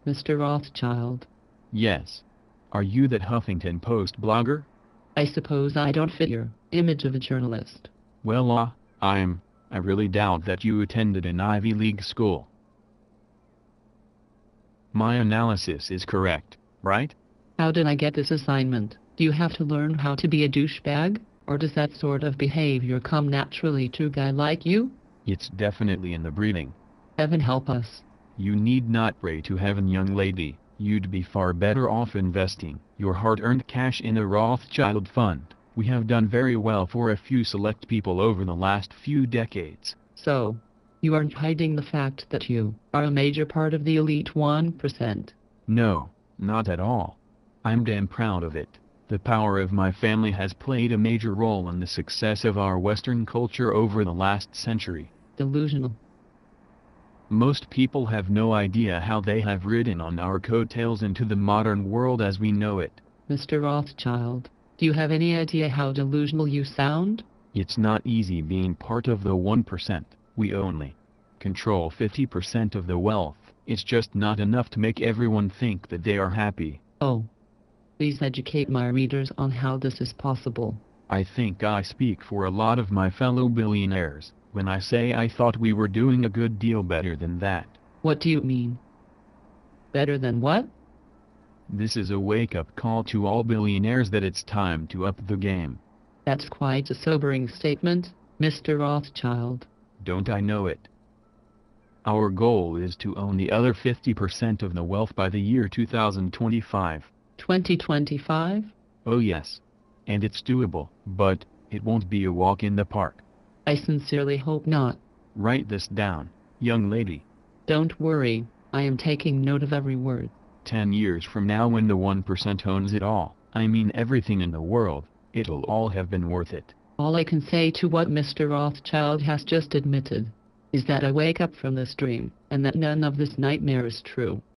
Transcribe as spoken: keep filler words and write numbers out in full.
Mister Rothschild. Yes. Are you that Huffington Post blogger? I suppose I don't fit your image of a journalist. Well, uh, I'm. I really doubt that you attended an Ivy League school. My analysis is correct, right? How did I get this assignment? Do you have to learn how to be a douchebag, or does that sort of behavior come naturally to a guy like you? It's definitely in the breeding. Heaven help us. You need not pray to heaven, young lady. You'd be far better off investing your hard-earned cash in a Rothschild fund. We have done very well for a few select people over the last few decades. So, you aren't hiding the fact that you are a major part of the elite one percent. No, not at all. I'm damn proud of it. The power of my family has played a major role in the success of our Western culture over the last century. Delusional. Most people have no idea how they have ridden on our coattails into the modern world as we know it. Mister Rothschild, do you have any idea how delusional you sound? It's not easy being part of the one percent. We only control fifty percent of the wealth. It's just not enough to make everyone think that they are happy. Oh. Please educate my readers on how this is possible. I think I speak for a lot of my fellow billionaires when I say I thought we were doing a good deal better than that. What do you mean? Better than what? This is a wake-up call to all billionaires that it's time to up the game. That's quite a sobering statement, Mister Rothschild. Don't I know it? Our goal is to own the other fifty percent of the wealth by the year two thousand twenty-five. twenty twenty-five? Oh yes. And it's doable, but it won't be a walk in the park. I sincerely hope not. Write this down, young lady. Don't worry, I am taking note of every word. Ten years from now, when the one percent owns it all, I mean everything in the world, it'll all have been worth it. All I can say to what Mister Rothschild has just admitted is that I wake up from this dream, and that none of this nightmare is true.